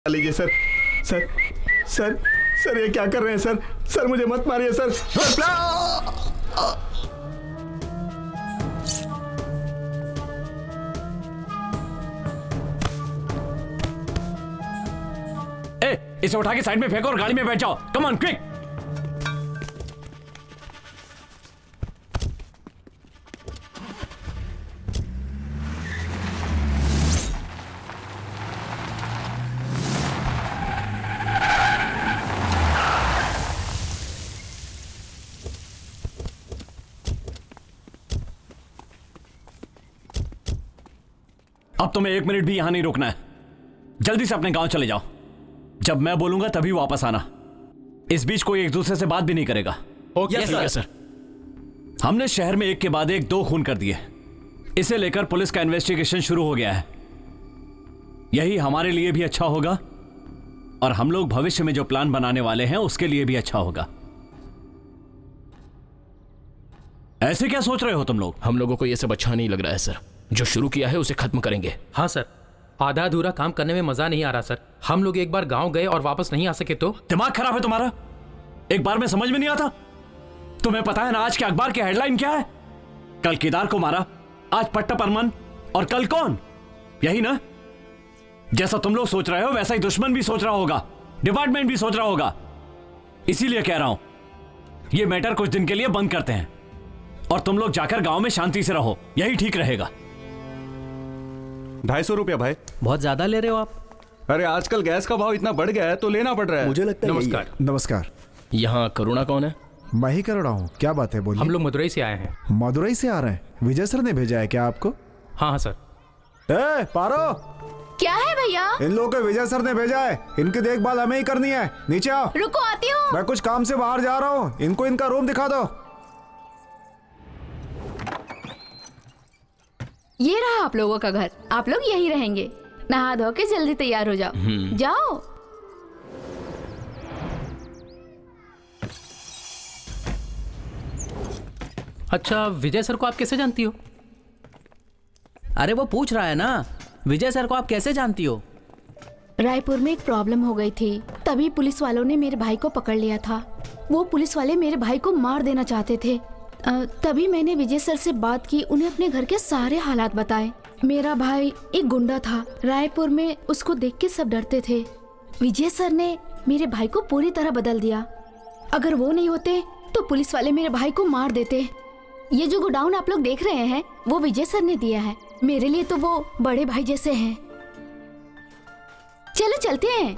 लीजिए sir. Sir sir sir ये क्या कर रहे हैं सर? सर मुझे मत मारिए सर। इसे उठा के साइड में फेंको और गाड़ी में बैठ जाओ। Come on quick. अब तुम्हें 1 मिनट भी यहां नहीं रुकना है। जल्दी से अपने गांव चले जाओ। जब मैं बोलूंगा तभी वापस आना। इस बीच कोई एक दूसरे से बात भी नहीं करेगा। Okay sir. हमने शहर में एक के बाद एक 2 खून कर दिए। इसे लेकर पुलिस का इन्वेस्टिगेशन शुरू हो गया है। यही हमारे लिए भी अच्छा होगा और हम लोग भविष्य में जो प्लान बनाने वाले हैं उसके लिए भी अच्छा होगा। ऐसे क्या सोच रहे हो तुम लोग? हम लोगों को यह सब अच्छा नहीं लग रहा है सर। जो शुरू किया है उसे खत्म करेंगे। हाँ सर, आधा अधूरा काम करने में मजा नहीं आ रहा सर। हम लोग एक बार गांव गए और वापस नहीं आ सके तो? दिमाग खराब है तुम्हारा? एक बार में समझ में नहीं आता? तुम्हें पता है ना आज के अखबार की हेडलाइन क्या है? कल केदार को मारा, आज पट्टा परमन और कल कौन? यही ना? जैसा तुम लोग सोच रहे हो वैसा ही दुश्मन भी सोच रहा होगा, डिपार्टमेंट भी सोच रहा होगा। इसीलिए कह रहा हूं ये मैटर कुछ दिन के लिए बंद करते हैं और तुम लोग जाकर गांव में शांति से रहो। यही ठीक रहेगा। 250 रुपया भाई। बहुत ज्यादा ले रहे हो आप। अरे आजकल गैस का भाव इतना बढ़ गया है तो लेना पड़ रहा है। मुझे लगता है नमस्कार। नमस्कार। यहाँ करुणा कौन है? मैं ही करुणा हूँ। क्या बात है, बोलिए। हम लोग मदुरई से आए हैं। मदुरई से आ रहे हैं? विजय सर ने भेजा है क्या आपको? हाँ हाँ सर। ए पारो, क्या है भैया? इन लोगों को विजय सर ने भेजा है। इनकी देखभाल हमें ही करनी है। नीचे आओ। रुको, आती हूँ। मैं कुछ काम से बाहर जा रहा हूँ। इनको इनका रूम दिखा दो। ये रहा आप लोगों का घर। आप लोग यहीं रहेंगे। नहा धो के जल्दी तैयार हो जाओ। जाओ। अच्छा, विजय सर को आप कैसे जानती हो? अरे वो पूछ रहा है ना, विजय सर को आप कैसे जानती हो? रायपुर में एक प्रॉब्लम हो गई थी, तभी पुलिस वालों ने मेरे भाई को पकड़ लिया था। वो पुलिस वाले मेरे भाई को मार देना चाहते थे। तभी मैंने विजय सर से बात की, उन्हें अपने घर के सारे हालात बताए। मेरा भाई एक गुंडा था। रायपुर में उसको देख के सब डरते थे। विजय सर ने मेरे भाई को पूरी तरह बदल दिया। अगर वो नहीं होते तो पुलिस वाले मेरे भाई को मार देते। ये जो गोडाउन आप लोग देख रहे हैं वो विजय सर ने दिया है। मेरे लिए तो वो बड़े भाई जैसे हैं। चलो चलते हैं।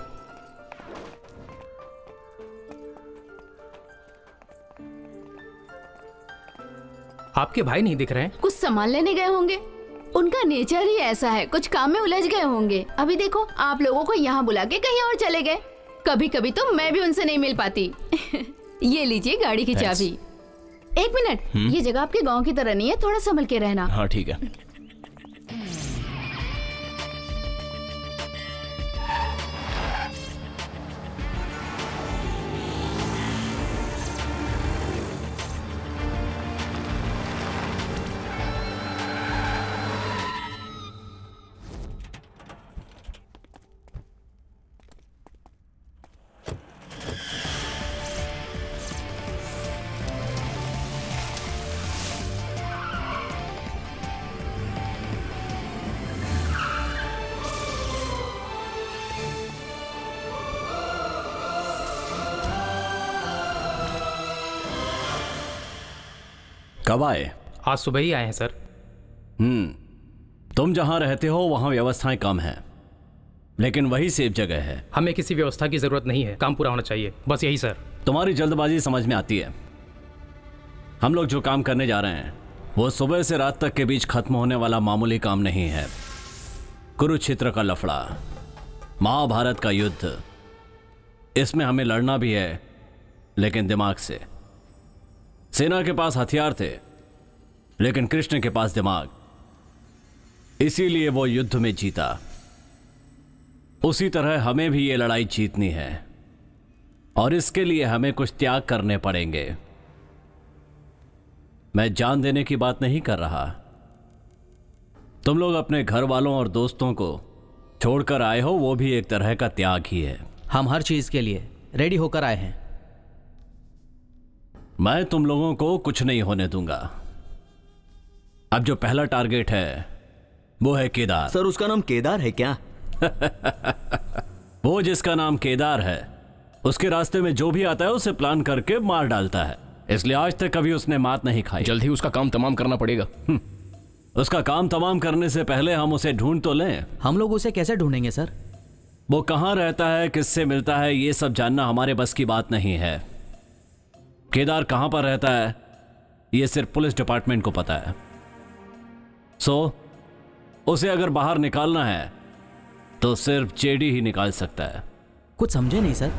आपके भाई नहीं दिख रहे हैं? कुछ सामान लेने गए होंगे। उनका नेचर ही ऐसा है, कुछ काम में उलझ गए होंगे। अभी देखो, आप लोगों को यहाँ बुला के कहीं और चले गए। कभी कभी तो मैं भी उनसे नहीं मिल पाती। ये लीजिए गाड़ी की चाबी। 1 मिनट, ये जगह आपके गांव की तरह नहीं है, थोड़ा संभल के रहना। हाँ ठीक है। कब आए? आज सुबह ही आए हैं सर। तुम जहां रहते हो वहां व्यवस्थाएं कम हैं, लेकिन वही सेफ जगह है। हमें किसी व्यवस्था की जरूरत नहीं है, काम पूरा होना चाहिए, बस यही सर। तुम्हारी जल्दबाजी समझ में आती है। हम लोग जो काम करने जा रहे हैं वो सुबह से रात तक के बीच खत्म होने वाला मामूली काम नहीं है। कुरुक्षेत्र का लफड़ा, महाभारत का युद्ध, इसमें हमें लड़ना भी है लेकिन दिमाग से। सेना के पास हथियार थे लेकिन कृष्ण के पास दिमाग, इसीलिए वो युद्ध में जीता। उसी तरह हमें भी ये लड़ाई जीतनी है और इसके लिए हमें कुछ त्याग करने पड़ेंगे। मैं जान देने की बात नहीं कर रहा। तुम लोग अपने घर वालों और दोस्तों को छोड़कर आए हो वो भी एक तरह का त्याग ही है। हम हर चीज के लिए रेडी होकर आए हैं। मैं तुम लोगों को कुछ नहीं होने दूंगा। अब जो पहला टारगेट है वो है केदार। सर उसका नाम केदार है क्या? वो जिसका नाम केदार है उसके रास्ते में जो भी आता है उसे प्लान करके मार डालता है, इसलिए आज तक कभी उसने मात नहीं खाई। जल्द ही उसका काम तमाम करना पड़ेगा। उसका काम तमाम करने से पहले हम उसे ढूंढ तो लें। हम लोग उसे कैसे ढूंढेंगे सर? वो कहाँ रहता है, किससे मिलता है, ये सब जानना हमारे बस की बात नहीं है। केदार कहाँ पर रहता है ये सिर्फ पुलिस डिपार्टमेंट को पता है। उसे अगर बाहर निकालना है तो सिर्फ जेडी ही निकाल सकता है। कुछ समझे नहीं सर।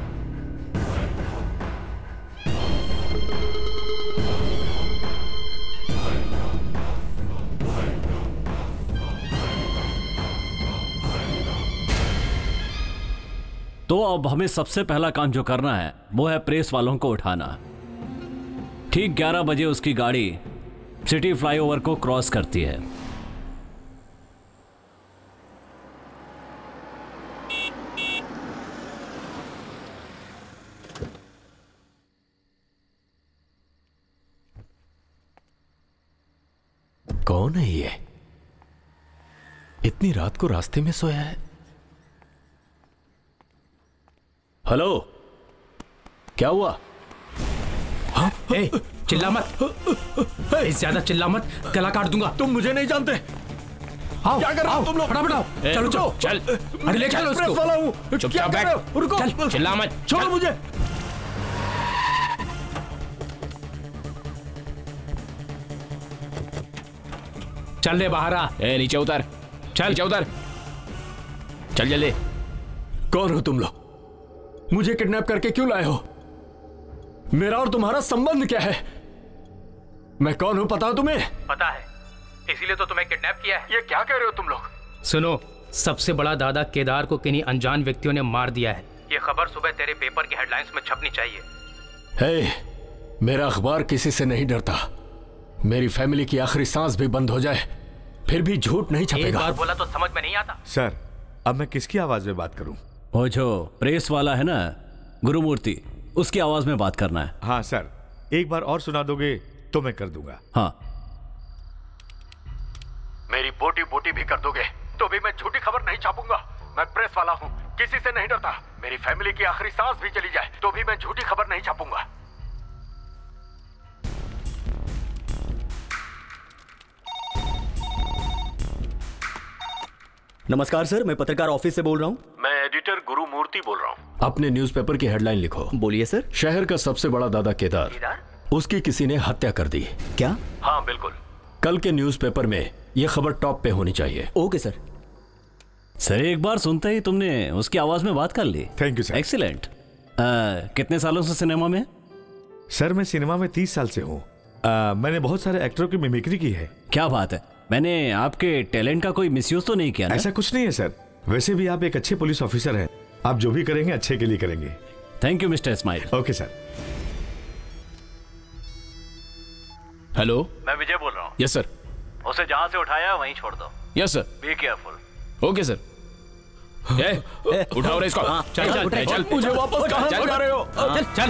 तो अब हमें सबसे पहला काम जो करना है वो है प्रेस वालों को उठाना। ठीक 11 बजे उसकी गाड़ी सिटी फ्लाईओवर को क्रॉस करती है। कौन है ये? इतनी रात को रास्ते में सोया है। हेलो, क्या हुआ? हाँ? ए, चिल्ला मत, ज्यादा चिल्ला मत, गला काट दूंगा। तुम मुझे नहीं जानते। आओ, क्या कर रहे हो तुम लोग? फटाफट आओ। चलो चलो चल, अरे ले चलो प्रेस उसको। वाला हूँ। चुपचाप क्या कर रहे हो? रुको, चल, चिल्ला मत। छोड़ो मुझे। चल ले बाहर आ। ए, नीचे उतर। चल नीचे उतर। चल जल्दी। कौन हो तुम लोग? मुझे किडनैप करके क्यों लाए हो? मेरा और तुम्हारा संबंध क्या है? मैं कौन हूं पता है तुम्हें? पता है, इसीलिए तो तुम्हें किडनैप किया है। ये क्या कह रहे हो तुम लोग? सुनो, सबसे बड़ा दादा केदार को किन्हीं अनजान व्यक्तियों ने मार दिया है। ये खबर सुबह तेरे पेपर की हेडलाइंस में छपनी चाहिए। हे, मेरा अखबार किसी से नहीं डरता। मेरी फैमिली की आखिरी सांस भी बंद हो जाए फिर भी झूठ नहीं एक छपेगा। बार बोला तो समझ में नहीं आता। सर अब मैं किसकी आवाज में बात करूं? वो जो प्रेस वाला है ना, गुरुमूर्ति, उसकी आवाज में बात करना है। हाँ सर, एक बार और सुना दोगे तो मैं कर दूंगा। हाँ, मेरी बोटी बोटी भी कर दोगे तो भी मैं झूठी खबर नहीं छापूंगा। मैं प्रेस वाला हूँ, किसी से नहीं डरता। मेरी फैमिली की आखिरी सांस भी चली जाए तो भी मैं झूठी खबर नहीं छापूंगा। नमस्कार सर, मैं पत्रकार ऑफिस से बोल रहा हूँ। मैं एडिटर गुरुमूर्ति बोल रहा हूँ। अपने न्यूज़पेपर की हेडलाइन लिखो। बोलिए सर। शहर का सबसे बड़ा दादा केदार, उसकी किसी ने हत्या कर दी। क्या? हाँ बिल्कुल। कल के न्यूज़पेपर में यह खबर टॉप पे होनी चाहिए। Okay sir. सर एक बार सुनते ही तुमने उसकी आवाज में बात कर ली। Thank you sir. एक्सीलेंट। कितने सालों से सिनेमा में? सर मैं सिनेमा में 30 साल से हूँ। मैंने बहुत सारे एक्टरों की मिमिक्री की है। क्या बात है, मैंने आपके टैलेंट का कोई मिसयूज तो नहीं किया ना? ऐसा कुछ नहीं है सर। वैसे भी आप एक अच्छे पुलिस ऑफिसर हैं। आप जो भी करेंगे अच्छे के लिए करेंगे। Thank you mister Smile. Okay sir. Hello, मैं विजय बोल रहा हूँ। Yes sir. उसे जहाँ से उठाया वहीं छोड़ दो। Yes sir. Be careful. Okay sir. उठाओ रे इसको। चल चल चल चल। मुझे वापस कहाँ ले जा रहे हो? चल चल।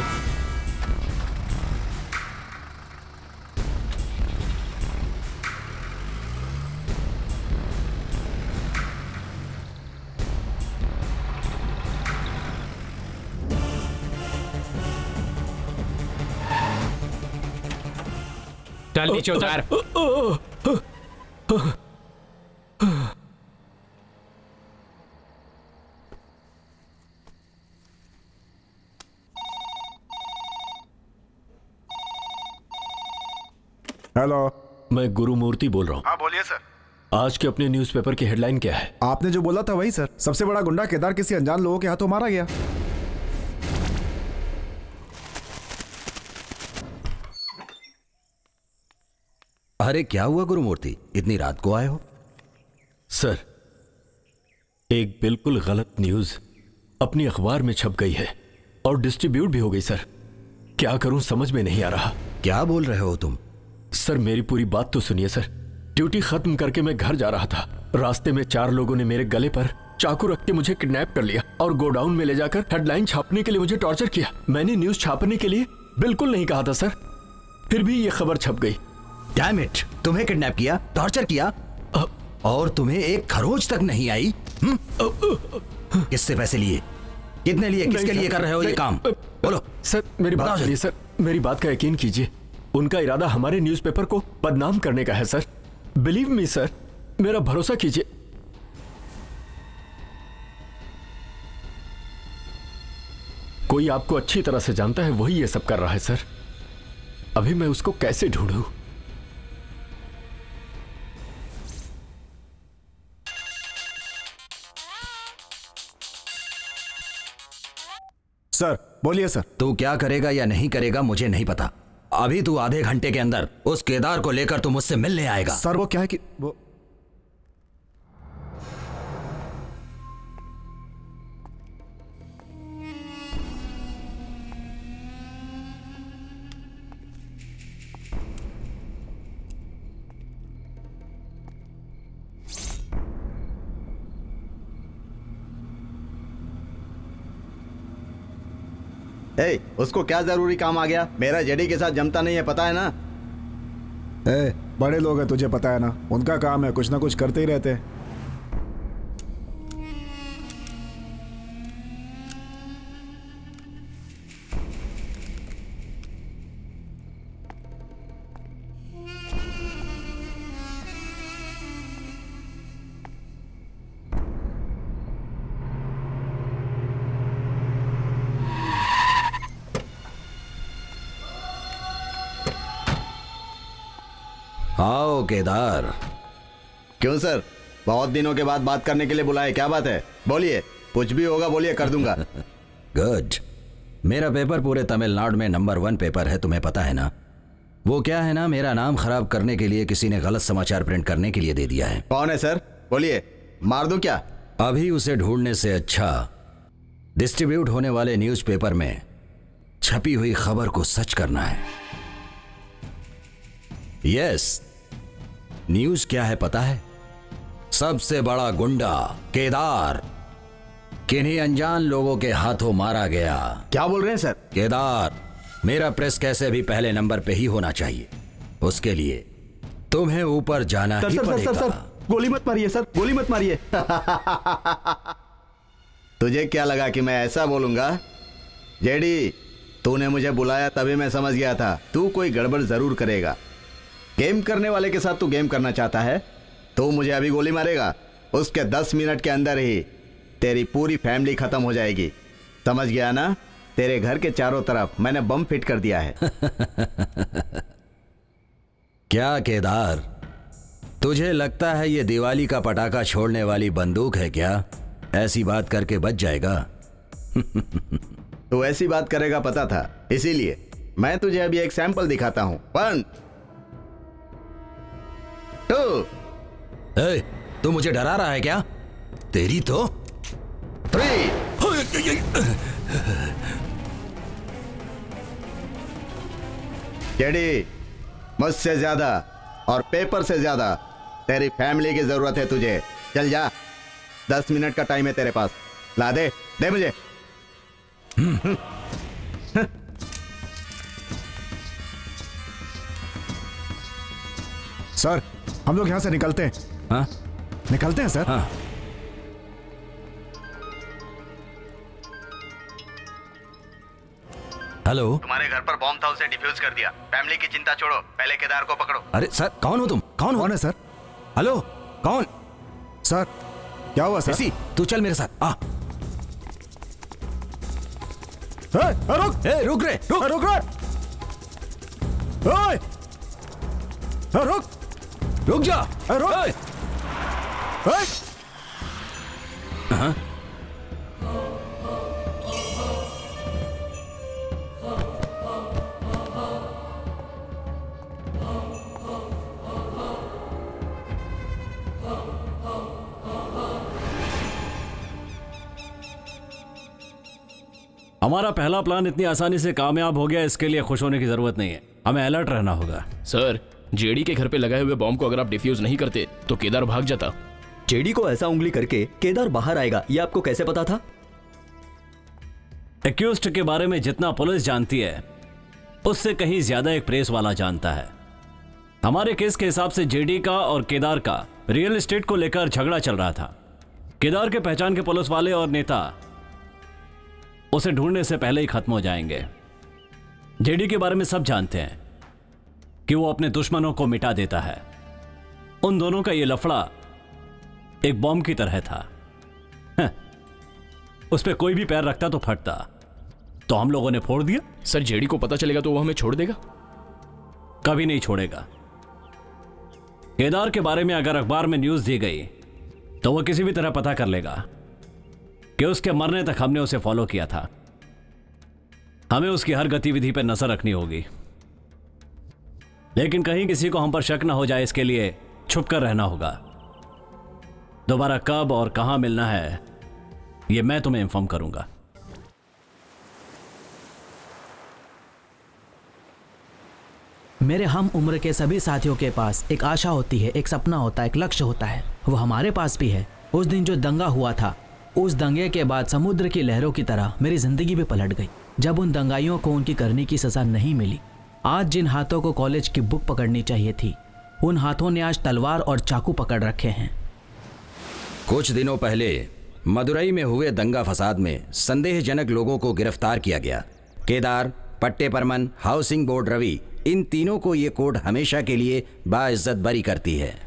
चल नीचे उतार। हेलो, मैं गुरुमूर्ति बोल रहा हूँ। हाँ बोलिए सर। आज के अपने न्यूज़पेपर की हेडलाइन क्या है? आपने जो बोला था वही सर। सबसे बड़ा गुंडा केदार किसी अनजान लोगों के हाथों मारा गया। अरे क्या हुआ गुरुमूर्ति, इतनी रात को आए हो? सर, एक बिल्कुल गलत न्यूज अपनी अखबार में छप गई है और डिस्ट्रीब्यूट भी हो गई सर। क्या करूं समझ में नहीं आ रहा। क्या बोल रहे हो तुम? सर मेरी पूरी बात तो सुनिए सर। ड्यूटी खत्म करके मैं घर जा रहा था। रास्ते में 4 लोगों ने मेरे गले पर चाकू रख के मुझे किडनैप कर लिया और गोडाउन में ले जाकर हेडलाइन छापने के लिए मुझे टॉर्चर किया। मैंने न्यूज छापने के लिए बिल्कुल नहीं कहा था सर, फिर भी ये खबर छप गई। डैम इट, तुम्हें किडनैप किया, टॉर्चर किया और तुम्हें एक खरोच तक नहीं आई। किससे पैसे लिए, कितने लिए, किसके लिए कर रहे हो ये काम? बोलो सर, मेरी बात सुनिए सर, मेरी बात का यकीन कीजिए। उनका इरादा हमारे न्यूज़पेपर को बदनाम करने का है सर। बिलीव मी सर, मेरा भरोसा कीजिए। कोई आपको अच्छी तरह से जानता है, वही ये सब कर रहा है सर। अभी मैं उसको कैसे ढूंढूं? सर बोलिए सर। तू क्या करेगा या नहीं करेगा मुझे नहीं पता। अभी तू आधे घंटे के अंदर उस केदार को लेकर तू मुझसे मिलने आएगा। सर वो क्या है कि वो उसको क्या जरूरी काम आ गया? मेरा जेडी के साथ जमता नहीं है, पता है ना? बड़े लोग हैं, तुझे पता है ना, उनका काम है कुछ ना कुछ करते ही रहते हैं। आओ केदार। क्यों सर, बहुत दिनों के बाद बात करने के लिए बुलाए, क्या बात है? बोलिए, कुछ भी होगा बोलिए, कर दूंगा। गुड। मेरा पेपर पूरे तमिलनाडु में नंबर 1 पेपर है, तुम्हें पता है ना? वो क्या है ना, मेरा नाम खराब करने के लिए किसी ने गलत समाचार प्रिंट करने के लिए दे दिया है। कौन है सर? बोलिए, मार दूं क्या? अभी उसे ढूंढने से अच्छा डिस्ट्रीब्यूट होने वाले न्यूज़पेपर में छपी हुई खबर को सच करना है। यस, न्यूज क्या है पता है? सबसे बड़ा गुंडा केदार किन्हीं अनजान लोगों के हाथों मारा गया। क्या बोल रहे हैं सर? केदार, मेरा प्रेस कैसे भी पहले नंबर पे ही होना चाहिए। उसके लिए तुम्हें ऊपर जाना ही पड़ेगा। सर, गोली मत मारिए सर, गोली मत मारिए। तुझे क्या लगा कि मैं ऐसा बोलूंगा? जेडी, तूने मुझे बुलाया तभी मैं समझ गया था तू कोई गड़बड़ जरूर करेगा। गेम करने वाले के साथ तू गेम करना चाहता है? तू मुझे अभी गोली मारेगा, उसके 10 मिनट के अंदर ही तेरी पूरी फैमिली खत्म हो जाएगी। समझ गया ना? तेरे घर के चारों तरफ मैंने बम फिट कर दिया है। क्या केदार, तुझे लगता है ये दिवाली का पटाखा छोड़ने वाली बंदूक है क्या? ऐसी बात करके बच जाएगा। तू ऐसी बात करेगा पता था, इसीलिए मैं तुझे अभी एक सैंपल दिखाता हूं। 1 2। तू मुझे डरा रहा है क्या? तेरी तो 3। जेडी, मुझसे ज्यादा और पेपर से ज्यादा तेरी फैमिली की जरूरत है तुझे। चल जा, 10 मिनट का टाइम है तेरे पास। ला दे मुझे। सर, हम लोग यहां से निकलते हैं। हाँ? निकलते हैं सर। हाँ। हेलो, तुम्हारे घर पर बॉम्ब था, उसे डिफ्यूज कर दिया। फैमिली की चिंता छोड़ो, पहले केदार को पकड़ो। अरे सर, कौन हो तुम? कौन है सर? हेलो, कौन? सर क्या हुआ सर? इसी, तू चल मेरे साथ आ। रुक, रुक रे, रुक रुक जा। हाँ? हमारा पहला प्लान इतनी आसानी से कामयाब हो गया, इसके लिए खुश होने की जरूरत नहीं है। हमें अलर्ट रहना होगा। सर, जेडी के घर पे लगाए हुए बॉम्ब को अगर आप डिफ्यूज नहीं करते तो केदार भाग जाता। जेडी को ऐसा उंगली करके केदार बाहर आएगा, ये आपको कैसे पता था? एक्यूज्ड के बारे में जितना पुलिस जानती है उससे कहीं ज्यादा एक प्रेस वाला जानता है। हमारे केस के हिसाब से जेडी का और केदार का रियल एस्टेट को लेकर झगड़ा चल रहा था। केदार के पहचान के पुलिस वाले और नेता उसे ढूंढने से पहले ही खत्म हो जाएंगे। जेडी के बारे में सब जानते हैं कि वो अपने दुश्मनों को मिटा देता है। उन दोनों का ये लफड़ा एक बॉम्ब की तरह था। उस पर कोई भी पैर रखता तो फटता, तो हम लोगों ने फोड़ दिया। सर जेडी को पता चलेगा तो वो हमें छोड़ देगा? कभी नहीं छोड़ेगा। केदार के बारे में अगर अखबार में न्यूज दी गई तो वो किसी भी तरह पता कर लेगा कि उसके मरने तक हमने उसे फॉलो किया था। हमें उसकी हर गतिविधि पर नजर रखनी होगी, लेकिन कहीं किसी को हम पर शक ना हो जाए इसके लिए छुप कर रहना होगा। दोबारा कब और कहां मिलना है ये मैं तुम्हें इन्फॉर्म करूंगा। मेरे हम उम्र के सभी साथियों के पास एक आशा होती है, एक सपना होता है, एक लक्ष्य होता है। वो हमारे पास भी है। उस दिन जो दंगा हुआ था, उस दंगे के बाद समुद्र की लहरों की तरह मेरी जिंदगी भी पलट गई जब उन दंगाइयों को उनकी करने की सजा नहीं मिली। आज जिन हाथों को कॉलेज की बुक पकड़नी चाहिए थी, उन हाथों ने आज तलवार और चाकू पकड़ रखे हैं। कुछ दिनों पहले मदुरई में हुए दंगा फसाद में संदेहजनक लोगों को गिरफ्तार किया गया। केदार, पट्टे परमन, हाउसिंग बोर्ड रवि, इन तीनों को ये कोर्ट हमेशा के लिए बाइज्जत बरी करती है।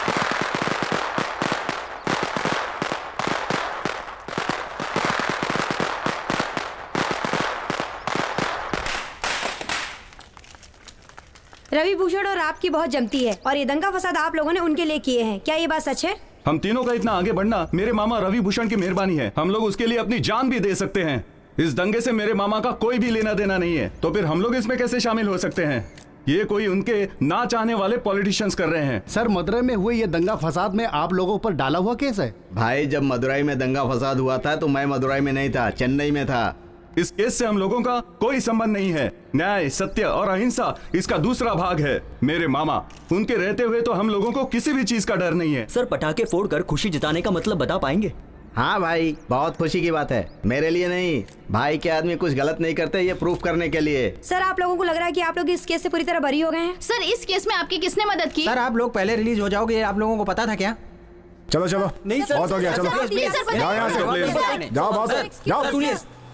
रवि भूषण और आपकी बहुत जमती है और ये दंगा फसाद आप लोगों ने उनके लिए किए हैं, क्या ये बात सच है? हम तीनों का इतना आगे बढ़ना मेरे मामा रवि भूषण की मेहरबानी है। हम लोग उसके लिए अपनी जान भी दे सकते हैं। इस दंगे से मेरे मामा का कोई भी लेना देना नहीं है, तो फिर हम लोग इसमें कैसे शामिल हो सकते हैं? ये कोई उनके ना चाहने वाले पॉलिटिशियंस कर रहे हैं। सर, मदुरई में हुए ये दंगा फसाद में आप लोगों पर डाला हुआ केस है। भाई, जब मदुरई में दंगा फसाद हुआ था तो मैं मदुरई में नहीं था, चेन्नई में था। इस केस से हम लोगों का कोई संबंध नहीं है। न्याय, सत्य और अहिंसा इसका दूसरा भाग है। मेरे मामा, उनके रहते हुए तो हम लोगों को किसी भी चीज का डर नहीं है। सर, पटाखे फोड़कर खुशी जताने का मतलब बता पाएंगे? हाँ भाई, बहुत खुशी की बात है। मेरे लिए नहीं, भाई के आदमी कुछ गलत नहीं करते, ये प्रूफ करने के लिए। सर, आप लोगों को लग रहा है कि आप लोग इस केस से पूरी तरह बरी हो गए हैं? सर, इस केस में आपकी किसने मदद की? सर, आप लोग पहले रिलीज हो जाओगे, ये आप लोगों को पता था क्या? चलो चलो, नहीं सर, बहुत हो गया, चलो जाओ यहाँ से, जाओ बहुत, जाओ। सुनिए,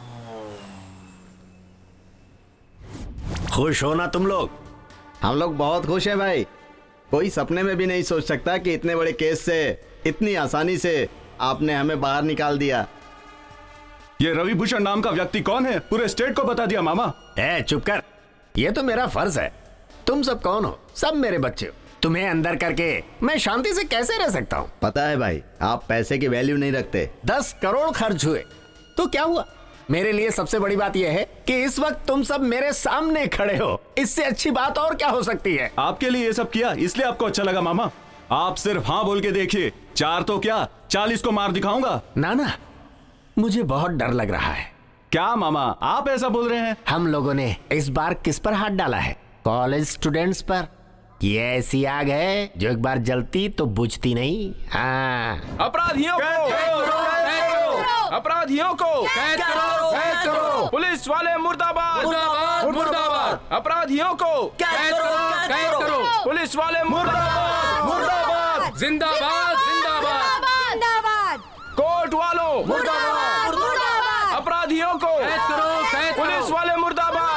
खुश हो ना तुम लोग? हम लोग बहुत खुश हैं भाई। कोई सपने में भी नहीं सोच सकता कि इतने बड़े केस से इतनी आसानी से आपने हमें बाहर निकाल दिया। ये रवि भूषण नाम का व्यक्ति कौन है पूरे स्टेट को बता दिया। मामा चुप कर, ये तो मेरा फर्ज है। तुम सब कौन हो? सब मेरे बच्चे हो। तुम्हें अंदर करके मैं शांति से कैसे रह सकता हूँ? पता है भाई, आप पैसे की वैल्यू नहीं रखते। 10 करोड़ खर्च हुए तो क्या हुआ? मेरे लिए सबसे बड़ी बात यह है कि इस वक्त तुम सब मेरे सामने खड़े हो। इससे अच्छी बात और क्या हो सकती है? आपके लिए ये सब किया इसलिए आपको अच्छा लगा। मामा, आप सिर्फ हाँ बोल के देखिए, 4 तो क्या 40 को मार दिखाऊंगा। ना, मुझे बहुत डर लग रहा है। क्या मामा, आप ऐसा बोल रहे हैं? हम लोगों ने इस बार किस पर हाथ डाला है? कॉलेज स्टूडेंट्स पर। ये ऐसी आग है जो एक बार जलती तो बुझती नहीं। हाँ, अपराधियों को अपराधियों को कैद करो। पुलिस वाले मुर्दाबाद, मुर्दाबाद। अपराधियों को कैद करो। पुलिस वाले मुर्दाबाद, जिंदाबाद, जिंदाबाद। कोर्ट वालों मुर्दाबाद। अपराधियों को कैद करो। पुलिस वाले मुर्दाबाद।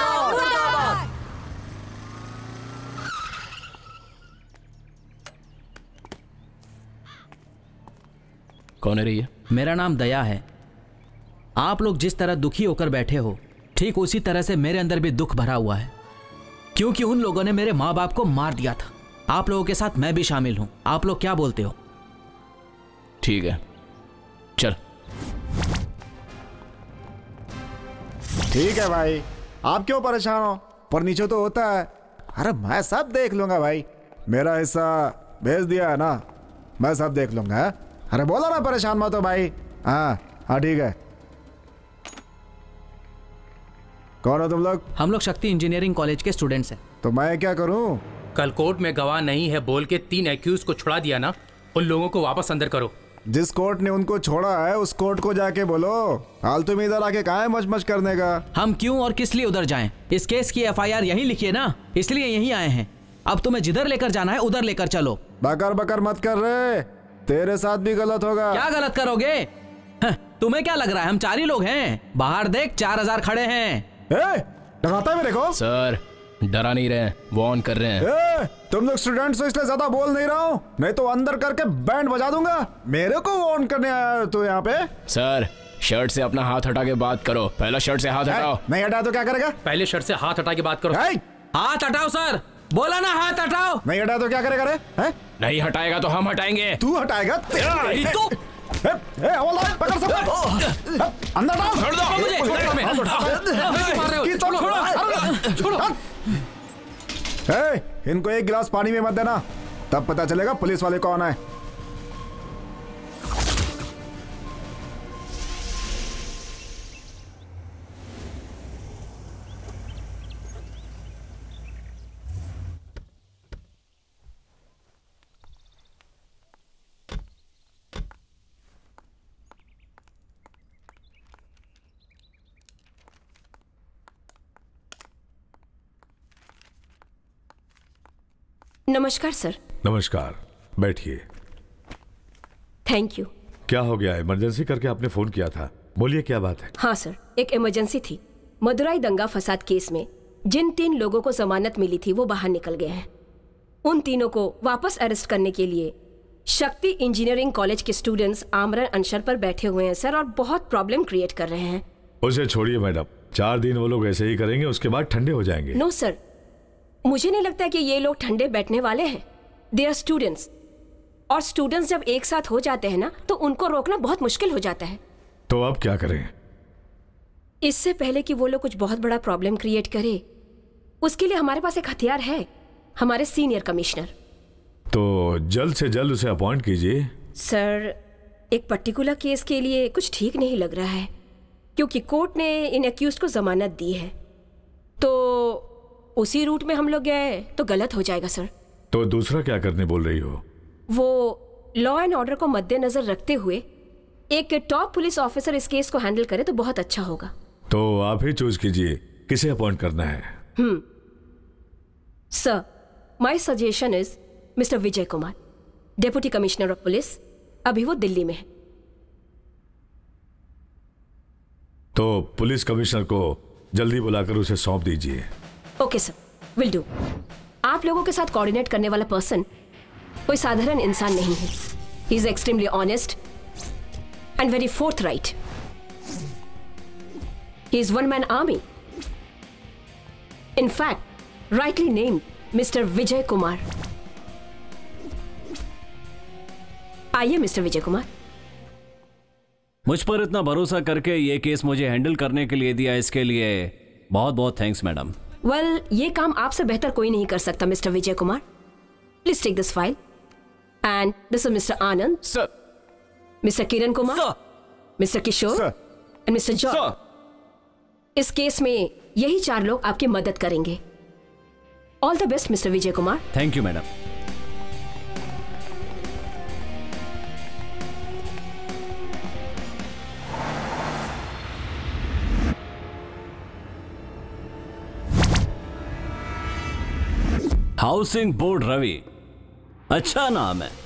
कौन है रही है? मेरा नाम दया है। आप लोग जिस तरह दुखी होकर बैठे हो, ठीक उसी तरह से मेरे अंदर भी दुख भरा हुआ है, क्योंकि उन लोगों ने मेरे माँ बाप को मार दिया था। आप लोगों के साथ मैं भी शामिल हूं। आप लोग क्या बोलते हो? ठीक है, चल। ठीक है भाई, आप क्यों परेशान हो? पर नीचे तो होता है। अरे मैं सब देख लूंगा भाई, मेरा हिस्सा भेज दिया है ना, मैं सब देख लूंगा। अरे बोलो ना, परेशान मत हो भाई। हाँ ठीक है। कौन हो तुम लोग? हम लोग शक्ति इंजीनियरिंग कॉलेज के स्टूडेंट्स हैं। तो मैं क्या करूं? कल कोर्ट में गवाह नहीं है बोल के 3 एक्यूज को छुड़ा दिया ना, उन लोगों को वापस अंदर करो। जिस कोर्ट ने उनको छोड़ा है उस कोर्ट को जाके बोलो। हाल तुम इधर आके कहाँ है मच करने का? हम क्यों और किस लिए उधर जाएं? इस केस की FIR यहीं लिखी है ना, इसलिए यहीं आए हैं। अब तुम्हें जिधर लेकर जाना है उधर लेकर चलो। बकर मत कर रहे, तेरे साथ भी गलत होगा। क्या गलत करोगे? तुम्हें क्या लग रहा है हम 4 ही लोग हैं? बाहर देख 4000 खड़े हैं। डराता है मेरे को? सर डरा नहीं रहे, वो ऑन कर रहे हैं। तुम लोग स्टूडेंट्स हो इसलिए ज्यादा बोल नहीं रहा हूँ, नहीं तो अंदर करके बैंड बजा दूंगा। मेरे को ऑन करने आया तो यहाँ पे? सर शर्ट से अपना हाथ हटा के बात करो। पहला शर्ट से हाथ हटाओ। नहीं हटाया तो क्या करेगा? पहले शर्ट से हाथ हटा के बात करो। हाथ हटाओ सर, बोला ना हाथ हटाओ। नहीं हटाया तो क्या करेगा रे? नहीं हटाएगा तो हम हटाएंगे। तू हटाएगा? पकड़ सब अंदर डाल। छोड़ दो मुझे। इनको एक गिलास पानी में मत देना, तब पता चलेगा पुलिस वाले कौन है। नमस्कार सर। नमस्कार, बैठिए। Thank you. क्या हो गया? इमरजेंसी करके आपने फोन किया था, बोलिए क्या बात है? हाँ सर, एक इमरजेंसी थी। मदुराई दंगा फसाद केस में जिन 3 लोगों को जमानत मिली थी वो बाहर निकल गए हैं। उन तीनों को वापस अरेस्ट करने के लिए शक्ति इंजीनियरिंग कॉलेज के स्टूडेंट्स आमरण अनशन पर बैठे हुए हैं सर, और बहुत प्रॉब्लम क्रिएट कर रहे हैं। उसे छोड़िए मैडम, 4 दिन वो लोग ऐसे ही करेंगे, उसके बाद ठंडे हो जाएंगे। नो सर, मुझे नहीं लगता कि ये लोग ठंडे बैठने वाले हैं। दे आर स्टूडेंट्स, और स्टूडेंट्स जब एक साथ हो जाते हैं ना तो उनको रोकना बहुत मुश्किल हो जाता है। तो अब क्या करें? इससे पहले कि वो लोग कुछ बहुत बड़ा प्रॉब्लम क्रिएट करे, उसके लिए हमारे पास एक हथियार है, हमारे सीनियर कमिश्नर। तो जल्द से जल्द उसे अपॉइंट कीजिए। सर, एक पर्टिकुलर केस के लिए कुछ ठीक नहीं लग रहा है, क्योंकि कोर्ट ने इन एक्यूज्ड को जमानत दी है, तो उसी रूट में हम लोग गए तो गलत हो जाएगा सर। तो दूसरा क्या करने बोल रही हो? वो लॉ एंड ऑर्डर को मद्देनजर रखते हुए एक टॉप पुलिस ऑफिसर इस केस को हैंडल करे तो बहुत अच्छा होगा। तो आप ही चूज कीजिए किसे अपॉइंट करना है। Sir, my suggestion is mister Vijay Kumar, deputy commissioner of police. अभी वो दिल्ली में है। तो पुलिस कमिश्नर को जल्दी बुलाकर उसे सौंप दीजिए। Okay sir, will do. आप लोगों के साथ कोऑर्डिनेट करने वाला पर्सन कोई साधारण इंसान नहीं है। He is extremely honest and very forthright. He is one man army. In fact, rightly named mister Vijay Kumar. आइए मिस्टर विजय कुमार। मुझ पर इतना भरोसा करके ये केस मुझे हैंडल करने के लिए दिया, इसके लिए बहुत बहुत थैंक्स मैडम। वेल, ये काम आपसे बेहतर कोई नहीं कर सकता mister Vijay Kumar. Please take this file and this is mister Anand sir, mister Kiran Kumar sir, mister Kishore and mister George. इस केस में यही 4 लोग आपकी मदद करेंगे। All the best mister Vijay Kumar. Thank you madam. Housing board Ravi, अच्छा नाम है।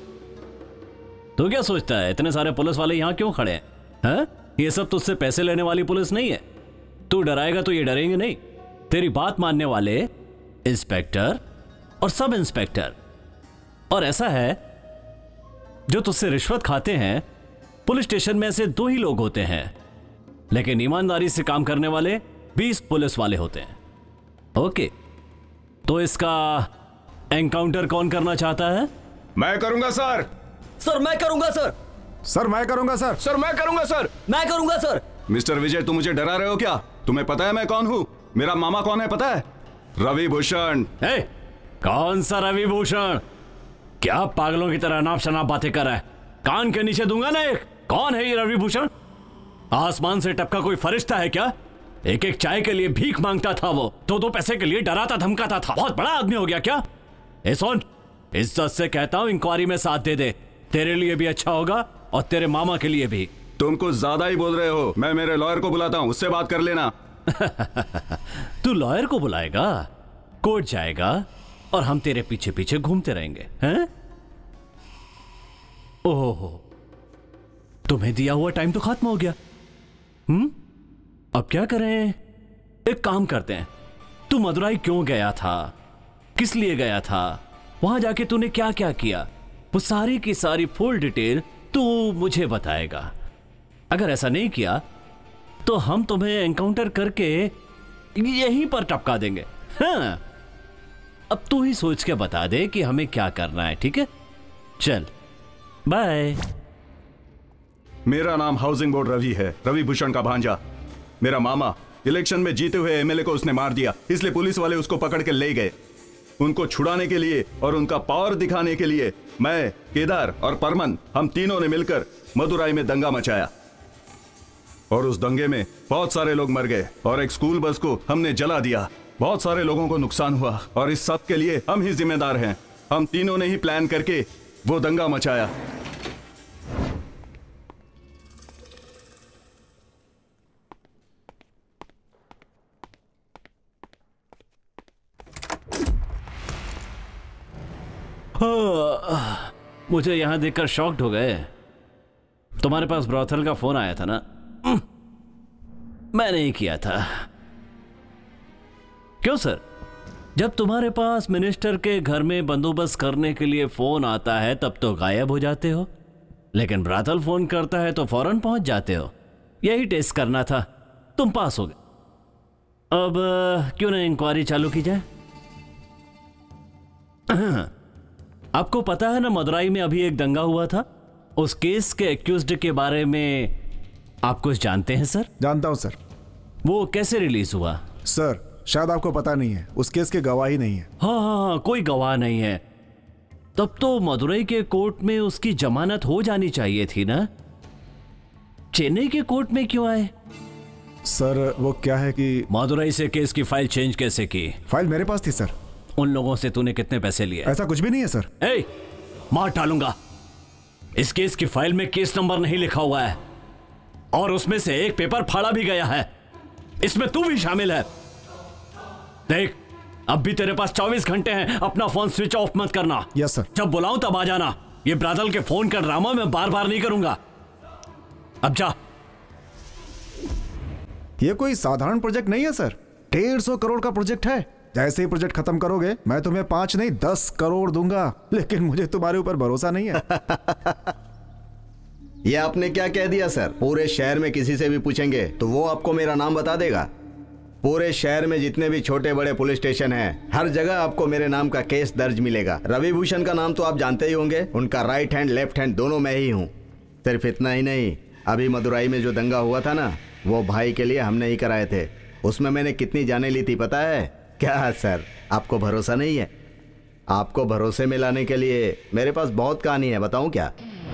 तू क्या सोचता है इतने सारे पुलिस वाले यहां क्यों खड़े हैं? ये सब तुझसे पैसे लेने वाली पुलिस नहीं है। तू डराएगा तो ये डरेंगे नहीं। तेरी बात मानने वाले इंस्पेक्टर और सब इंस्पेक्टर, और ऐसा है जो तुझसे रिश्वत खाते हैं पुलिस स्टेशन में ऐसे 2 ही लोग होते हैं, लेकिन ईमानदारी से काम करने वाले 20 पुलिस वाले होते हैं। ओके, तो इसका एनकाउंटर कौन करना चाहता है? मैं करूंगा सर। सर मैं करूंगा सर। सर मैं करूंगा सर। सर मैं करूंगा सर। मैं करूंगा सर। मिस्टर विजय, तुम मुझे डरा रहे हो क्या? तुम्हें पता है मैं कौन हूँ? मेरा मामा कौन है पता है? रवि भूषण। कौन सा रवि भूषण? क्या पागलों की तरह अनाप शनाप बातें कर रहा है? कान के नीचे दूंगा ना एक। कौन है ये रवि भूषण? आसमान से टपका कोई फरिश्ता है क्या? एक एक चाय के लिए भीख मांगता था वो, 2-2 पैसे के लिए डराता धमकाता था। बहुत बड़ा आदमी हो गया क्या? सुन, इज्जत से कहता हूं, इंक्वायरी में साथ दे दे। तेरे लिए भी अच्छा होगा और तेरे मामा के लिए भी। तुम कुछ ज्यादा ही बोल रहे हो। मैं मेरे लॉयर को बुलाता हूं, उससे बात कर लेना। तू लॉयर को बुलाएगा, कोर्ट जाएगा और हम तेरे पीछे पीछे घूमते रहेंगे, हैं? ओहो, तुम्हें दिया हुआ टाइम तो खत्म हो गया। अब क्या करें? एक काम करते हैं, तू मदुराई क्यों गया था, किस लिए गया था, वहां जाके तूने क्या क्या किया, वो सारी की सारी फुल डिटेल तू मुझे बताएगा। अगर ऐसा नहीं किया तो हम तुम्हें एनकाउंटर करके यहीं पर टपका देंगे। हाँ, अब तू ही सोच के बता दे कि हमें क्या करना है, ठीक है? चल, बाय। मेरा नाम हाउसिंग बोर्ड रवि है, रवि भूषण का भांजा। मेरा मामा इलेक्शन में जीते हुए एमएलए को उसने मार दिया, इसलिए पुलिस वाले उसको पकड़ के ले गए। उनको छुड़ाने के लिए और उनका पावर दिखाने के लिए मैं, केदार और परमन, हम तीनों ने मिलकर मदुराई में दंगा मचाया और उस दंगे में बहुत सारे लोग मर गए और एक स्कूल बस को हमने जला दिया। बहुत सारे लोगों को नुकसान हुआ और इस सब के लिए हम ही जिम्मेदार हैं। हम तीनों ने ही प्लान करके वो दंगा मचाया। मुझे यहां देखकर शॉक्ड हो गए। तुम्हारे पास ब्रॉथल का फोन आया था ना? मैंने ही किया था। क्यों सर? जब तुम्हारे पास मिनिस्टर के घर में बंदोबस्त करने के लिए फोन आता है तब तो गायब हो जाते हो, लेकिन ब्रॉथल फोन करता है तो फौरन पहुंच जाते हो। यही टेस्ट करना था, तुम पास हो गए। अब क्यों ना इंक्वायरी चालू की जाए? आपको पता है ना, मदुराई में अभी एक दंगा हुआ था। उस केस के एक्यूज्ड के बारे में आप कुछ जानते हैं सर? जानता हूं सर। वो कैसे रिलीज हुआ? सर, शायद आपको पता नहीं है, उस केस के गवाह ही नहीं है। हाँ, कोई गवाह नहीं है। तब तो मदुराई के कोर्ट में उसकी जमानत हो जानी चाहिए थी ना? चेन्नई के कोर्ट में क्यों आए? सर, वो क्या है कि मदुराई से केस की फाइल चेंज कैसे की? फाइल मेरे पास थी सर। उन लोगों से तूने कितने पैसे लिए? ऐसा कुछ भी नहीं है सर। ए, मार डालूंगा। इस केस की फाइल में केस नंबर नहीं लिखा हुआ है और उसमें से एक पेपर फाड़ा भी गया है। इसमें तू भी शामिल है। देख, अब भी तेरे पास 24 घंटे हैं, अपना फोन स्विच ऑफ मत करना। Yes sir. जब बुलाऊं तब आ जाना। ये ब्रादल के फोन का ड्रामा मैं बार बार नहीं करूंगा। अब जा। ये कोई साधारण प्रोजेक्ट नहीं है सर, 150 करोड़ का प्रोजेक्ट है। जैसे ही प्रोजेक्ट खत्म करोगे मैं तुम्हें 5 नहीं 10 करोड़ दूंगा, लेकिन मुझे तुम्हारे ऊपर भरोसा नहीं है। ये आपने क्या कह दिया सर? पूरे शहर में किसी से भी पूछेंगे तो वो आपको मेरा नाम बता देगा। पूरे शहर में जितने भी छोटे बड़े पुलिस स्टेशन हैं, हर जगह आपको मेरे नाम का केस दर्ज मिलेगा। रवि भूषण का नाम तो आप जानते ही होंगे, उनका राइट हैंड लेफ्ट हैंड दोनों मैं ही हूँ। सिर्फ इतना ही नहीं, अभी मदुराई में जो दंगा हुआ था ना, वो भाई के लिए हमने ही कराए थे। उसमें मैंने कितनी जानें ली थी पता है? क्या सर, आपको भरोसा नहीं है? आपको भरोसे में लाने के लिए मेरे पास बहुत कहानी है, बताऊं क्या?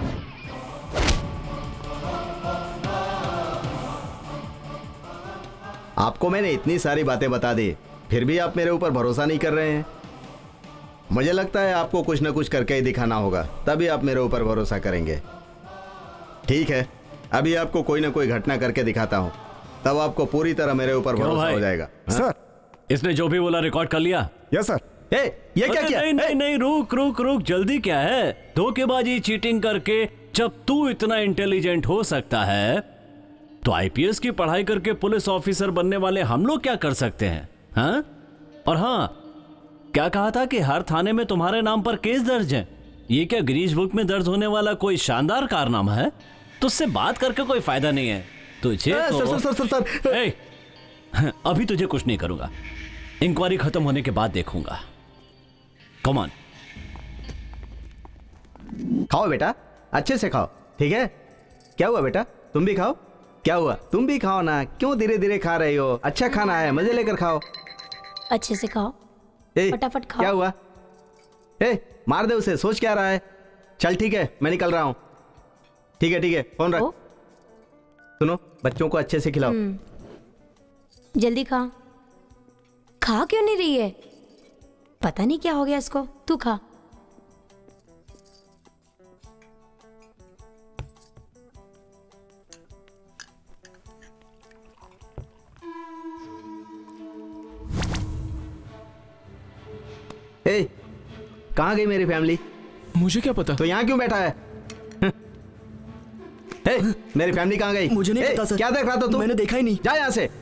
आपको मैंने इतनी सारी बातें बता दी, फिर भी आप मेरे ऊपर भरोसा नहीं कर रहे हैं। मुझे लगता है आपको कुछ ना कुछ करके ही दिखाना होगा, तभी आप मेरे ऊपर भरोसा करेंगे। ठीक है, अभी आपको कोई ना कोई घटना करके दिखाता हूं, तब आपको पूरी तरह मेरे ऊपर भरोसा हो जाएगा। सर, इसने जो भी बोला रिकॉर्ड कर लिया? Yes sir. ये क्या किया? नहीं, रुक, जल्दी क्या है? धोखेबाजी, चीटिंग करके जब तू इतना इंटेलिजेंट हो सकता है तो आईपीएस की पढ़ाई करके पुलिस ऑफिसर बनने वाले हम लोग क्या कर सकते हैं? हाँ? और हाँ, क्या कहा था कि हर थाने में तुम्हारे नाम पर केस दर्ज है? ये क्या गिनीज बुक में दर्ज होने वाला कोई शानदार कारनामा है? तुझसे बात करके कोई फायदा नहीं है तुझे। सर, अभी तुझे कुछ नहीं करूंगा, इंक्वायरी खत्म होने के बाद देखूंगा। Come on. खाओ बेटा, अच्छे से खाओ, ठीक है? क्या हुआ बेटा, तुम भी खाओ। क्या हुआ, तुम भी खाओ ना, क्यों धीरे धीरे खा रही हो? अच्छा खाना है, मजे लेकर खाओ। अच्छे से खाओ, फटाफट खाओ। क्या हुआ? मार दे उसे, सोच क्या रहा है? चल ठीक है, मैं निकल रहा हूँ। ठीक है, फोन रख। सुनो, बच्चों को अच्छे से खिलाओ। जल्दी खा। खा क्यों नहीं रही है? पता नहीं क्या हो गया इसको। तू खा। कहाँ गई मेरी फैमिली? मुझे क्या पता? तो यहाँ क्यों बैठा है? मेरी फैमिली कहाँ गई? मुझे नहीं पता सर। क्या देख रहा था तू? मैंने देखा ही नहीं। जा यहाँ से।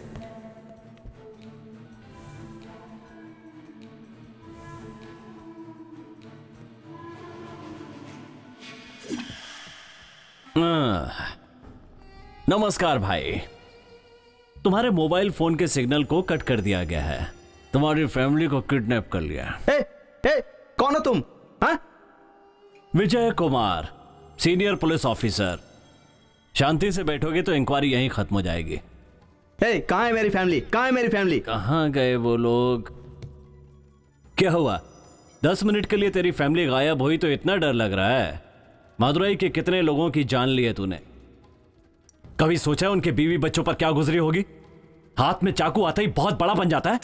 नमस्कार भाई, तुम्हारे मोबाइल फोन के सिग्नल को कट कर दिया गया है। तुम्हारी फैमिली को किडनैप कर लिया। कौन हो तुम? हाँ? Vijay Kumar, senior police officer. शांति से बैठोगे तो इंक्वायरी यहीं खत्म हो जाएगी। कहाँ है मेरी फैमिली? कहाँ है मेरी फैमिली? कहाँ गए वो लोग? क्या हुआ? 10 मिनट के लिए तेरी फैमिली गायब हुई तो इतना डर लग रहा है? मदुरई के कितने लोगों की जान ली है तूने? कभी सोचा है उनके बीवी बच्चों पर क्या गुजरी होगी? हाथ में चाकू आता ही बहुत बड़ा बन जाता है।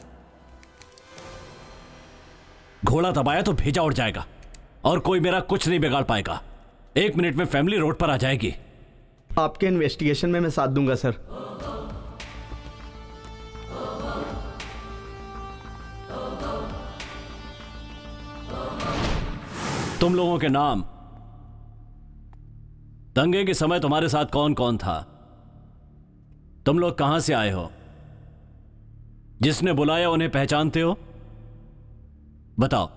घोड़ा दबाया तो भेजा उड़ जाएगा और कोई मेरा कुछ नहीं बिगाड़ पाएगा। 1 मिनट में फैमिली रोड पर आ जाएगी। आपके इन्वेस्टिगेशन में मैं साथ दूंगा सर। तुम लोगों के नाम, दंगे के समय तुम्हारे साथ कौन कौन था, तुम लोग कहां से आए हो, जिसने बुलाया उन्हें पहचानते हो? बताओ।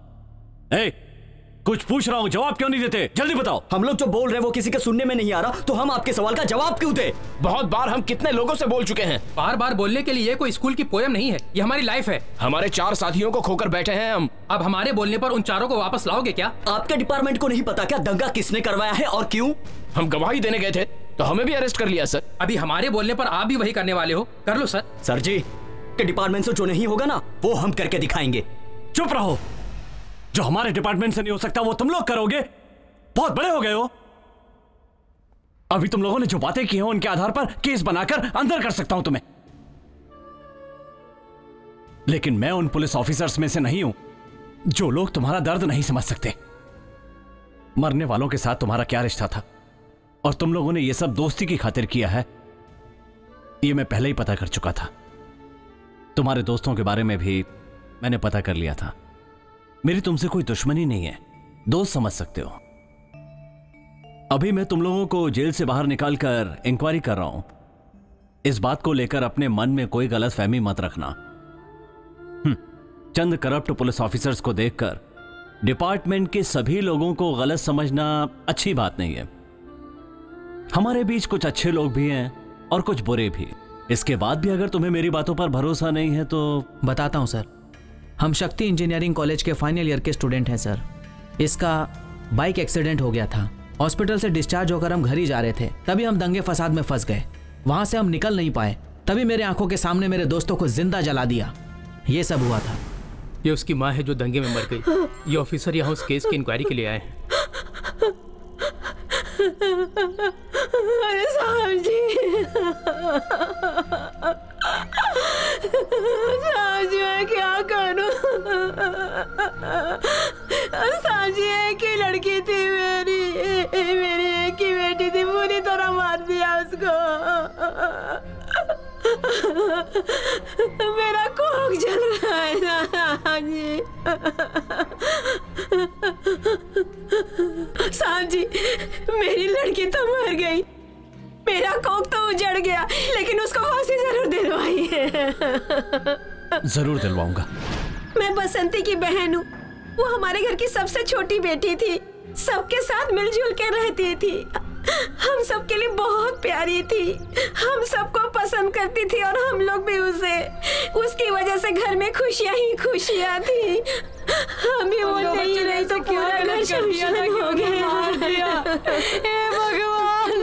कुछ पूछ रहा हूं, जवाब क्यों नहीं देते? जल्दी बताओ। हम लोग जो बोल रहे हैं वो किसी के सुनने में नहीं आ रहा, तो हम आपके सवाल का जवाब क्यों दे? बहुत बार हम कितने लोगों से बोल चुके हैं। बार बार बोलने के लिए ये कोई स्कूल की पोएम नहीं है, ये हमारी लाइफ है। हमारे 4 साथियों को खोकर बैठे हैं हम। अब हमारे बोलने पर उन चारों को वापस लाओगे क्या? आपके डिपार्टमेंट को नहीं पता क्या दंगा किसने करवाया है और क्यों? हम गवाही देने गए थे तो हमें भी अरेस्ट कर लिया सर। अभी हमारे बोलने पर आप भी वही करने वाले हो? कर लो सर। सर जी के डिपार्टमेंट से जो नहीं होगा ना वो हम करके दिखाएंगे। चुप रहो। जो हमारे डिपार्टमेंट से नहीं हो सकता वो तुम लोग करोगे? बहुत बड़े हो गए हो। अभी तुम लोगों ने जो बातें की हैं उनके आधार पर केस बनाकर अंदर कर सकता हूं तुम्हें। लेकिन मैं उन पुलिस ऑफिसर्स में से नहीं हूं जो लोग तुम्हारा दर्द नहीं समझ सकते। मरने वालों के साथ तुम्हारा क्या रिश्ता था और तुम लोगों ने यह सब दोस्ती की खातिर किया है, यह मैं पहले ही पता कर चुका था। तुम्हारे दोस्तों के बारे में भी मैंने पता कर लिया था। मेरी तुमसे कोई दुश्मनी नहीं है, दोस्त समझ सकते हो। अभी मैं तुम लोगों को जेल से बाहर निकालकर इंक्वायरी कर रहा हूं। इस बात को लेकर अपने मन में कोई गलतफहमी मत रखना। चंद करप्ट पुलिस ऑफिसर्स को देखकर डिपार्टमेंट के सभी लोगों को गलत समझना अच्छी बात नहीं है। हमारे बीच कुछ अच्छे लोग भी हैं और कुछ बुरे भी। इसके बाद भी अगर तुम्हें मेरी बातों पर भरोसा नहीं है तो बताता हूं सर। हम शक्ति इंजीनियरिंग कॉलेज के फाइनल ईयर के स्टूडेंट हैं सर। इसका बाइक एक्सीडेंट हो गया था। हॉस्पिटल से डिस्चार्ज होकर हम घर ही जा रहे थे, तभी हम दंगे फसाद में फंस गए। वहां से हम निकल नहीं पाए, तभी मेरे आंखों के सामने मेरे दोस्तों को जिंदा जला दिया। ये सब हुआ था। ये उसकी माँ है जो दंगे में मर गई। ये ऑफिसर यहाँ उस केस की इंक्वायरी के लिए आए हैं। अरे साहब जी, साहब जी मैं क्या करूं? साहब जी एक ही लड़की थी मेरी एक ही बेटी थी, पूरी तरह मार दिया उसको। मेरा कोख जल रहा है साहब जी। साहब जी मेरी लड़की तो मर गई, मेरा कोख तो उजड़ गया, लेकिन उसको फांसी जरूर दिलवाई है। जरूर दिलवाऊंगा। मैं बसंती की बहन हूँ। वो हमारे घर की सबसे छोटी बेटी थी, सबके साथ मिलजुल के रहती थी, हम सबके लिए बहुत प्यारी थी, हम सबको पसंद करती थी और हम लोग भी उसे। उसकी वजह से घर में खुशियाँ ही खुशियाँ थी। हम भी वो नहीं रही तो पूरा घर शमशान हो गया। हे भगवान।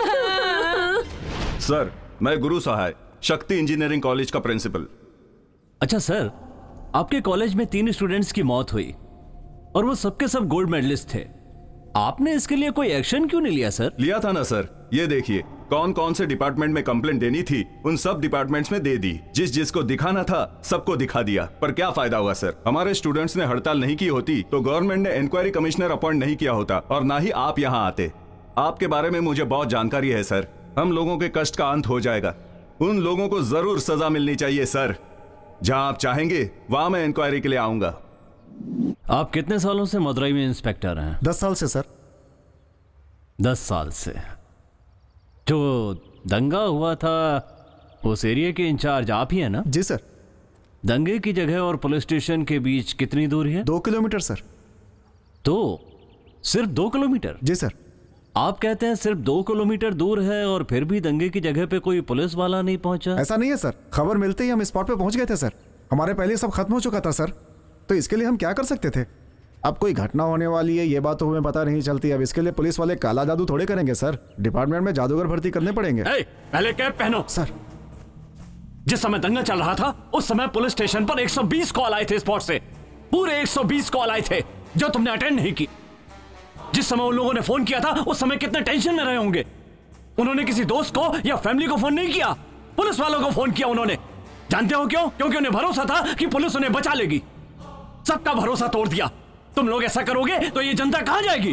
सर मैं गुरु सहाय, शक्ति इंजीनियरिंग कॉलेज का प्रिंसिपल। अच्छा सर, आपके कॉलेज में 3 स्टूडेंट्स की मौत हुई और वो सबके सब गोल्ड मेडलिस्ट थे। आपने इसके लिए कोई एक्शन क्यों नहीं लिया सर? लिया था ना सर। ये देखिए कौन कौन से डिपार्टमेंट में कंप्लेंट देनी थी उन सब डिपार्टमेंट्स में दे दी। जिसको दिखाना था सबको दिखा दिया। पर क्या फायदा हुआ सर? हमारे स्टूडेंट्स ने हड़ताल नहीं की होती तो गवर्नमेंट ने इंक्वायरी कमिश्नर अपॉइंट नहीं किया होता और ना ही आप यहाँ आते। आपके बारे में मुझे बहुत जानकारी है सर। हम लोगों के कष्ट का अंत हो जाएगा। उन लोगों को जरूर सजा मिलनी चाहिए सर। जहां आप चाहेंगे वहां मैं इंक्वायरी के लिए आऊंगा। आप कितने सालों से मदुरई में इंस्पेक्टर हैं? 10 साल से सर। 10 साल से। जो दंगा हुआ था उस एरिया के इंचार्ज आप ही है ना? जी सर। दंगे की जगह और पुलिस स्टेशन के बीच कितनी दूरी है? 2 किलोमीटर सर। तो सिर्फ 2 किलोमीटर? जी सर। आप कहते हैं सिर्फ 2 किलोमीटर दूर है और फिर भी दंगे की जगह पे कोई पुलिस वाला नहीं पहुंचा? ऐसा नहीं है सर, खबर मिलते ही हम स्पॉट पे पहुंच गए थे सर। हमारे पहले सब खत्म हो चुका था सर, तो इसके लिए हम क्या कर सकते थे? अब कोई घटना होने वाली है ये बात तो हमें पता नहीं चलती। अब इसके लिए पुलिस वाले काला जादू थोड़े करेंगे सर, डिपार्टमेंट में जादूगर भर्ती करने पड़ेंगे। पहले कैप पहनो। सर जिस समय दंगा चल रहा था उस समय पुलिस स्टेशन पर 120 कॉल आए थे स्पॉट से, पूरे 120 कॉल आए थे जो तुमने अटेंड नहीं की। जिस समय उन लोगों ने फोन किया था उस समय कितने टेंशन में रहे होंगे। उन्होंने किसी दोस्त को या फैमिली को फोन नहीं किया, पुलिस वालों को फोन किया उन्होंने। जानते हो क्यों? क्योंकि उन्हें भरोसा था कि पुलिस उन्हें बचा लेगी। सबका भरोसा तोड़ दिया। तुम लोग ऐसा करोगे तो ये जनता कहां जाएगी?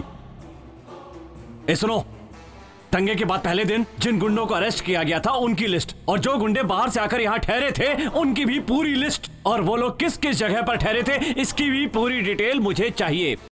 सुनो, दंगे के बाद पहले दिन जिन गुंडों को अरेस्ट किया गया था उनकी लिस्ट, और जो गुंडे बाहर से आकर यहां ठहरे थे उनकी भी पूरी लिस्ट, और वो लोग किस किस जगह पर ठहरे थे इसकी भी पूरी डिटेल मुझे चाहिए।